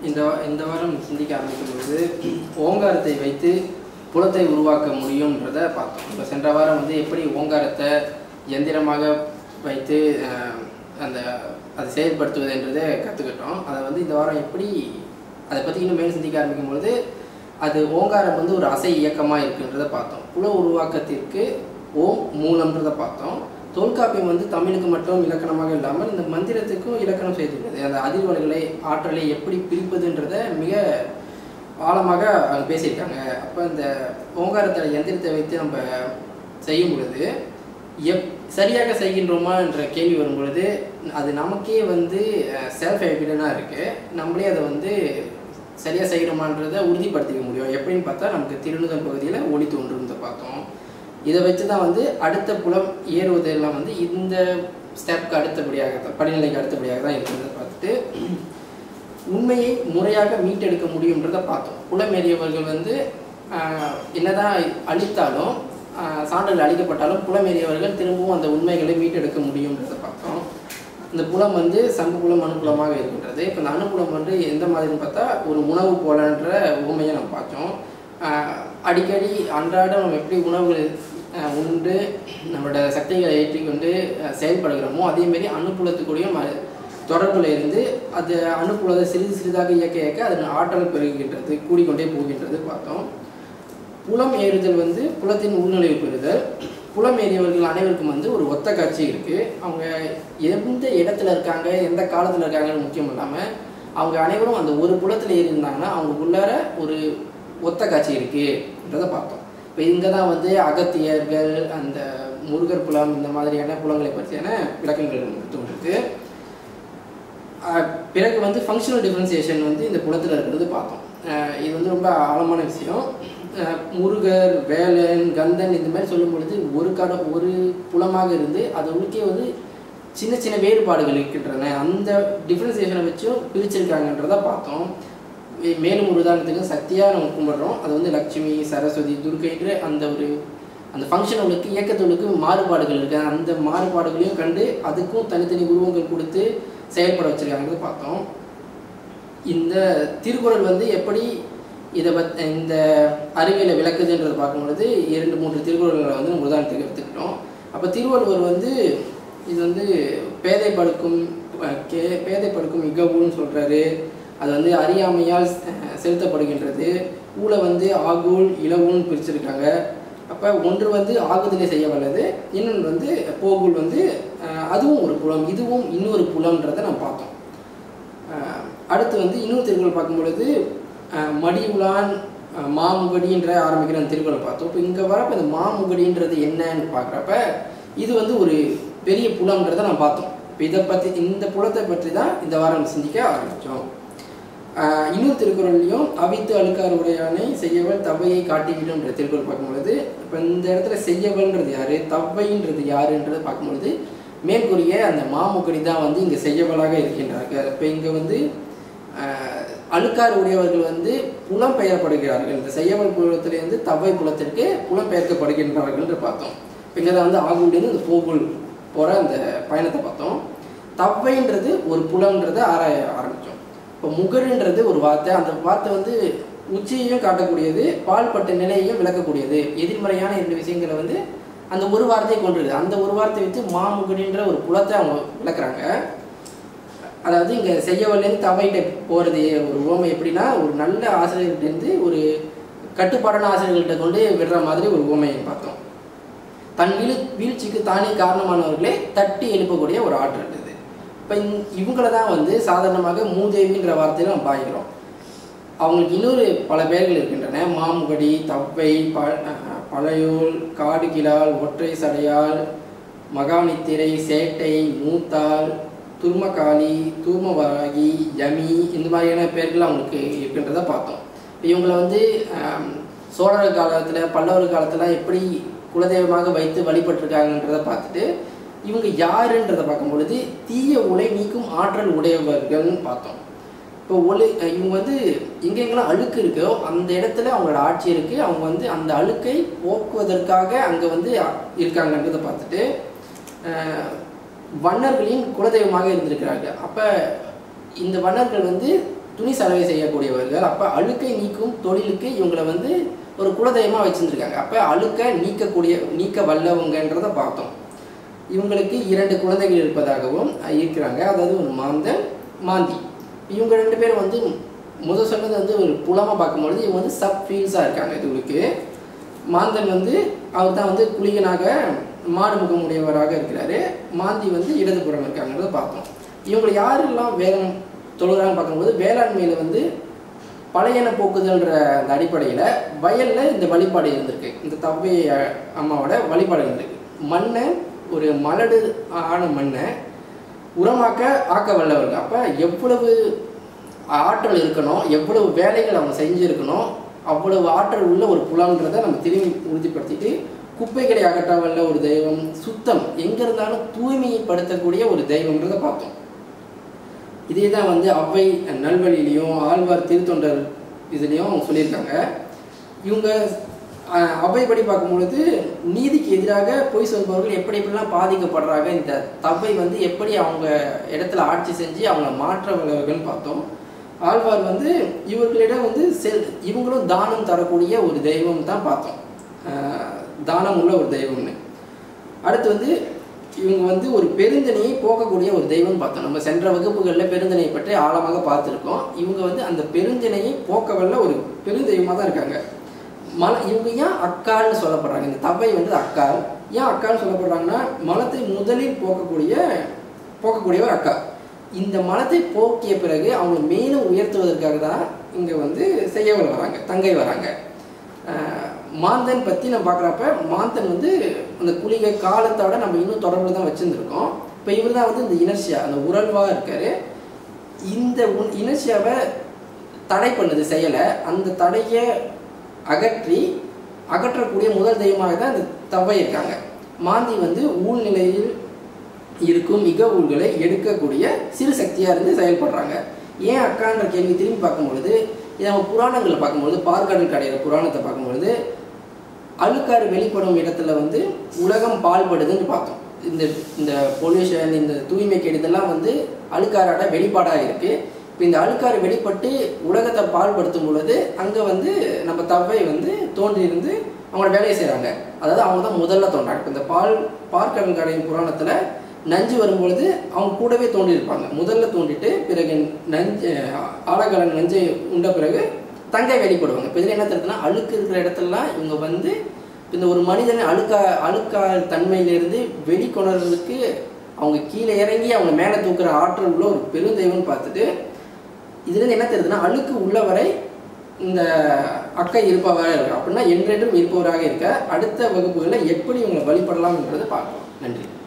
இந்த வாரம் சிந்திக்க ஆரம்பிக்கும் பொழுது ஓங்காரத்தை வைத்து புலத்தை உருவாக்க முடியும்ன்றதை பார்த்தோம். இப்போ சென்ற வாரம் வந்து எப்படி ஓங்காரத்தை எந்திரமாக வைத்து அதை செயல்படுத்துவதுன்றதை கற்றுக்கிட்டோம். அதை வந்து இந்த வாரம் எப்படி அதை பற்றி இன்னும் மேலும் சிந்திக்க ஆரம்பிக்கும் பொழுது அது ஓங்காரம் வந்து ஒரு அசை இயக்கமாக இருக்குன்றதை பார்த்தோம். புல உருவாக்கத்திற்கு ஓம் மூலம்ன்றதை பார்த்தோம். தொல்காப்பியம் வந்து தமிழுக்கு மட்டும் இலக்கணமாக இல்லாமல் இந்த மந்திரத்துக்கும் இலக்கணம் செய்துள்ளது. அந்த அதிர்வலைகளை ஆற்றலை எப்படி பிரிப்பதுன்றதை மிக ஆழமாக அவங்க பேசியிருக்காங்க. அப்போ இந்த ஓங்காரத்தை எந்திரத்தை வைத்து நம்ம செய்யும் பொழுது சரியாக செய்கின்றோமா என்ற கேள்வி வரும் பொழுது அது நமக்கே வந்து செல்ஃப் எவிடென்ட்டாக இருக்குது. நம்மளே அதை வந்து சரியாக செய்கிறோமான்றதை உறுதிப்படுத்திக்க முடியும். எப்படின்னு பார்த்தா நமக்கு திருநுதல் பகுதியில் ஒளி தோன்றுன்றதை பார்த்தோம். இதை வச்சு தான் வந்து அடுத்த புலம் ஏறுவதெல்லாம் வந்து இந்த ஸ்டெப்க்கு அடுத்தபடியாக படிநிலைக்கு அடுத்தபடியாக தான் இருக்கிறத பார்த்துட்டு உண்மையை முறையாக மீட்டெடுக்க முடியுன்றதை பார்த்தோம். புலமேறியவர்கள் வந்து என்னதான் அழித்தாலும் சான்றுகள் அளிக்கப்பட்டாலும் புலமேறியவர்கள் திரும்பவும் அந்த உண்மைகளை மீட்டெடுக்க முடியுன்றதை பார்த்தோம். இந்த புலம் வந்து சங்கு புலம் அணுப்புலமாக இருக்கின்றது. இப்போ இந்த அணுப்புலம் வந்து எந்த மாதிரின்னு பார்த்தா ஒரு உணவு போலன்ற உண்மையை நம்ம பார்த்தோம். அடிக்கடி அன்றாடம் நம்ம எப்படி உணவுகள் உண்டு நம்மளோட சக்திகளை ஏற்றிக்கொண்டு செயல்படுகிறோமோ அதேமாரி அணுப்புலத்துக்கூடையும் தொடர்பில் இருந்து அது அணுப்புலத்தை சிறிது சிறிதாக இயக்க அதன் ஆற்றல் பெருகின்றது, கூடிக்கொண்டே போகின்றது பார்த்தோம். புலம் ஏறுதல் வந்து புலத்தின் உள்நுழைவு பெறுதல். புலம் ஏறியவர்கள் அனைவருக்கும் வந்து ஒரு ஒத்த காட்சி இருக்குது. அவங்க எந்த இடத்துல இருக்காங்க, எந்த காலத்தில் இருக்காங்கன்னு முக்கியம் இல்லாமல் அவங்க அனைவரும் அந்த ஒரு புலத்தில் ஏறி இருந்தாங்கன்னா அவங்களுக்குள்ளார ஒரு ஒத்த காட்சி இருக்குன்றதை பார்த்தோம். இப்போ இங்கே தான் வந்து அகத்தியர்கள் அந்த முருகர் புலம் இந்த மாதிரியான புலங்களை பற்றியான விளக்கங்கள் தோன்றுது. பிறகு வந்து ஃபங்க்ஷனல் டிஃப்ரென்சியேஷன் வந்து இந்த புலத்தில் இருக்கிறது பார்த்தோம். இது வந்து ரொம்ப ஆழமான விஷயம். முருகர், வேலன், கந்தன் இந்த மாதிரி சொல்லும் பொழுது ஒரு புலமாக இருந்து அது உள்ளே வந்து சின்ன சின்ன வேறுபாடுகள் இருக்கின்றன. அந்த டிஃப்ரென்சியேஷனை வச்சும் பிரிச்சிருக்காங்கன்றதை பார்த்தோம். மேலும் ஒரு உதாரணத்துக்கு சக்தியாக நம்ம கும்பிட்றோம். அது வந்து லட்சுமி, சரஸ்வதி, துர்க்கைன்ற அந்த ஃபங்க்ஷனுக்கு இயக்கத்தொழுக்கு மாறுபாடுகள் இருக்குது. அந்த மாறுபாடுகளையும் கண்டு அதுக்கும் தனித்தனி உருவங்கள் கொடுத்து செயல்பட வச்சுருக்காங்கிறது பார்த்தோம். இந்த திருக்குறள் வந்து எப்படி இந்த அறிவியலை விளக்குதுன்றதை பார்க்கும்பொழுது 2-3 திருக்குறள்களை வந்து நம்ம உதாரணத்துக்கு எடுத்துக்கிட்டோம். அப்போ திருவள்ளுவர் வந்து இது வந்து பேதை படுக்கும் மிகவுன்னு சொல்கிறாரு. அது வந்து அறியாமையால் செலுத்தப்படுகின்றது. ஊழை வந்து ஆகூல் இளவுன்னு பிரிச்சிருக்காங்க. அப்போ ஒன்று வந்து ஆகுதலை செய்ய வல்லது, இன்னொன்று வந்து போகுல் வந்து அதுவும் ஒரு புலம், இதுவும் இன்னொரு புலம்ன்றதை நம்ம பார்த்தோம். அடுத்து வந்து இன்னொரு திருக்குறள் பார்க்கும்பொழுது மடியுளான் மாமுகடின்ற ஆரம்பிக்கிற அந்த திருக்குறளை பார்த்தோம். இப்போ இங்கே வரப்போ இந்த மாமுகடின்றது என்னன்னு பார்க்குறப்ப இது வந்து ஒரு பெரிய புலம்ன்றதை நம்ம பார்த்தோம். இப்போ இந்த புலத்தை பற்றி தான் இந்த வாரம் சிந்திக்க ஆரம்பித்தோம். இன்னொரு திருக்குறள்லையும் அவித்து அழுக்கார் உடையானை செய்யவள் தவ்வையை காட்டிவிடும்ன்ற திருக்குறள் பார்க்கும்பொழுது இப்போ இந்த இடத்துல செய்யவள்ன்றது யார், தவ்வைன்றது யாருன்றதை பார்க்கும்பொழுது மேற்கூறிய அந்த மாமுகடி தான் வந்து இங்கே செய்யவளாக இருக்கின்றார்கள். இப்போ இங்கே வந்து அழுக்கார் உடையவர்கள் வந்து புலம் பெயர்ப்படுகிறார்கள். இந்த செய்யவள் புலத்திலேருந்து தவ்வை புலத்திற்கு புலம் பெயர்க்கப்படுகின்றார்கள் என்று பார்த்தோம். இப்போ இங்கே தான் வந்து ஆகுலேருந்து இந்த போகுல் போகிற அந்த பயணத்தை பார்த்தோம். தவ்வைன்றது ஒரு புலம்ன்றதை ஆராய ஆரம்பித்தோம். இப்போ முகடுன்றது ஒரு வார்த்தை. அந்த வார்த்தை வந்து உச்சியையும் காட்டக்கூடியது, பால்பட்ட நிலையையும் விளக்கக்கூடியது. எதிர்மறையான 2 விஷயங்களை வந்து அந்த ஒரு வார்த்தையை கொண்டிருக்கு. அந்த ஒரு வார்த்தை வச்சு மாமுகடின்ற ஒரு புலத்தை அவங்க விளக்குறாங்க. அதாவது இங்கே செய்யவல்லேருந்து தவைகிட்ட போகிறது ஒரு உவமை எப்படின்னா ஒரு நல்ல ஆசிரியர்கிட்டேருந்து ஒரு கட்டுப்பாடான ஆசிரியர்கள்ட்ட கொண்டு விடுற மாதிரி ஒரு உவமையை பார்த்தோம். தன் வீழ்ச்சிக்கு தானே காரணமானவர்களே தட்டி எழுப்பக்கூடிய ஒரு ஆற்றல் இது. இப்போ இவங்கள தான் வந்து சாதாரணமாக மூதேவின்ற வார்த்தையில் நம்ம பாய்க்கிறோம். அவங்களுக்கு இன்னொரு பல பெயர்கள் இருக்கின்றன. மாமுகடி, தவ்வை, பழையோல், காடு கிளால், ஒற்றை சடையால், மகாநித்திரை, சேட்டை, மூத்தாள், துர்மகாளி, தூமவாகி, யமி இந்த மாதிரியான பெயர்கள் அவங்களுக்கு இருக்கின்றதை பார்த்தோம். இவங்களை வந்து சோழர் காலத்தில் பல்லவர் காலத்தில் எப்படி குலதெய்வமாக வைத்து வழிபட்டிருக்காங்கன்றதை பார்த்துட்டு இவங்க யாருன்றதை பார்க்கும்பொழுது தீய உலை நீக்கும் ஆற்றல் உடையவர்கள்னு பார்த்தோம். இப்போ இவங்க வந்து எங்கெங்கெல்லாம் அழுக்கு இருக்கோ அந்த இடத்துல அவங்களோட ஆட்சி இருக்குது. அவங்க வந்து அந்த அழுக்கை போக்குவதற்காக அங்கே வந்து இருக்காங்கன்றதை பார்த்துட்டு வண்ணர்களின் குலதெய்வமாக இருந்திருக்கிறாங்க. அப்போ இந்த வண்ணர்கள் வந்து துணி சலவை செய்யக்கூடியவர்கள். அப்போ அழுக்கை நீக்கும் தொழிலுக்கு இவங்களை வந்து ஒரு குலதெய்வமாக வச்சுருந்துருக்காங்க. அப்போ அழுக்கை நீக்க வல்லவங்கன்றதை பார்த்தோம். இவங்களுக்கு 2 குழந்தைகள் இருப்பதாகவும் இருக்கிறாங்க. அதாவது ஒரு மாந்தன், மாந்தி. இவங்க 2 பேரும் வந்து முதல் சொன்னது வந்து ஒரு புலமாக பார்க்கும்பொழுது இவங்க வந்து சப் ஃபீல்ஸாக இருக்காங்க. இதுக்கு மாந்தன் வந்து அவர் தான் வந்து குளிகனாக மாடு முகமுடையவராக இருக்கிறாரு. மாந்தி வந்து இடதுபுறம் இருக்காங்கிறத பார்த்தோம். இவங்களை யாரெல்லாம் வேதம் தொழுகிறான்னு பார்க்கும்போது வேளாண்மையில் வந்து பழையன போக்குதல்ன்ற அந்த அடிப்படையில் வயலில் இந்த வழிபாடு இருந்திருக்கு. இந்த தவ்வை அம்மாவோட வழிபாடு இருந்திருக்கு. மண்ணை ஒரு மலடு ஆன மண்ணை உரமாக்க ஆக்க வல்லவர்கள். அப்போ எவ்வளவு ஆற்றல் இருக்கணும், எவ்வளவு வேலைகள் அவங்க செஞ்சுருக்கணும், அவ்வளவு ஆற்றல் உள்ள ஒரு புலன்றதை நம்ம திரும்பி உறுதிப்படுத்திட்டு குப்பைகளை அகற்ற வல்ல ஒரு தெய்வம், சுத்தம் எங்கே இருந்தாலும் தூய்மைப்படுத்தக்கூடிய ஒரு தெய்வம்ன்றதை பார்த்தோம். இதே தான் வந்து அவ்வை நல்வழியிலையும் ஆழ்வார் திருத்தொண்டர் இதுலேயும் அவங்க சொல்லியிருக்காங்க. இவங்க அவ்வை படி பார்க்கும்பொழுது நீதிக்கு எதிராக பொய் சொல்பவர்கள் எப்படி எப்படிலாம் பாதிக்கப்படுறாங்க, இந்த தவ்வை வந்து எப்படி அவங்க இடத்துல ஆட்சி செஞ்சு அவங்கள மாற்ற வல்லவர்கள்னு பார்த்தோம். ஆழ்வார் வந்து இவர்களிடம் வந்து இவங்களும் தானம் தரக்கூடிய ஒரு தெய்வம் தான் பார்த்தோம், தானம் உள்ள ஒரு தெய்வம்னு. அடுத்து வந்து இவங்க வந்து ஒரு பெருந்தனையை போக்கக்கூடிய ஒரு தெய்வம்னு பார்த்தோம். நம்ம சென்ற வகுப்புகளில் பெருந்தனையை பற்றி ஆழமாக பார்த்துருக்கோம். இவங்க வந்து அந்த பெருந்தனையை போக்கவல்ல ஒரு பெருந்தெய்வமாக தான் இருக்காங்க. இவங்க ஏன் அக்கால்னு சொல்லப்படுறாங்க? இந்த தவ்வை வந்து அக்கால். ஏன் அக்கால்னு சொல்லப்படுறாங்கன்னா மலத்தை முதலில் போக்கக்கூடியவர் அக்கா. இந்த மலத்தை போக்கிய பிறகு அவங்க மேலும் உயர்த்துவதற்காக தான் இங்கே வந்து செய்யவள் வராங்க, தங்கை வராங்க. மாந்தன் பற்றி நம்ம பார்க்குறப்ப மாந்தன் வந்து அந்த குளிகை காலத்தோட நம்ம இன்னும் தொடர்பில் தான் வச்சுருந்துருக்கோம். இப்போ இவர் தான் வந்து இந்த இனர்ஷியா, அந்த உறல்வாக இருக்கார். இந்த இனர்ஷியாவை தடை பண்ணுது செயலை. அந்த தடையை அகற்றக்கூடிய முதல் தெய்வமாக தான் இந்த தவ்வை இருக்காங்க. மாந்தி வந்து ஊழ்நிலையில் இருக்கும் மிக ஊழ்களை எடுக்கக்கூடிய சிறு சக்தியாக இருந்து செயல்படுறாங்க. ஏன் அக்கான்ற கேள்வி திரும்பி பார்க்கும்பொழுது இதை நம்ம புராணங்களை பார்க்கும்பொழுது பார்க்கடல் கடையிற புராணத்தை பார்க்கும்பொழுது அழுக்காறு வெளிப்படும் இடத்துல வந்து உலகம் பால்படுதுன்னு பார்த்தோம். இந்த பொல்யூஷன், இந்த தூய்மை கெடுதெல்லாம் வந்து அழுக்காரோட வெளிப்பாடாக இருக்குது. இப்போ இந்த அழுக்காறு வெளிப்பட்டு உலகத்தை பால்படுத்தும் பொழுது அங்கே வந்து நம்ம தவ்வை வந்து தோன்றியிருந்து அவங்களோட வேலையை செய்கிறாங்க. அதாவது அவங்க தான் முதல்ல தோன்றாங்க. இப்போ இந்த பார்க்கடல் கடையின் புராணத்தில் நஞ்சு வரும்பொழுது அவங்க கூடவே தோன்றியிருப்பாங்க. முதல்ல தோன்றிட்டு பிறகு ஆழகாலன் நஞ்சை உண்ட பிறகு தங்கை வெளிப்படுவாங்க. இப்போ இதில் என்ன தெரியுதுன்னா அழுக்கு இருக்கிற இடத்துலலாம் இவங்க வந்து இந்த ஒரு மனிதனை அழுக்கா தன்மையிலிருந்து வெளிக்கொணர்றதுக்கு அவங்க கீழே இறங்கி அவங்க மேலே தூக்குற ஆற்றல் உள்ள ஒரு பெருந்தெய்வம்னு பார்த்துட்டு இதுலேருந்து என்ன தெரியுதுன்னா அழுக்கு உள்ளவரை இந்த அக்கை இருப்பவராக இருக்கு. அப்படின்னா என்றென்றும் இருப்பவராக இருக்க அடுத்த வகுப்புகளில் எப்படி இவங்களை வழிபடலாம் என்றதை பார்க்கலாம். நன்றி.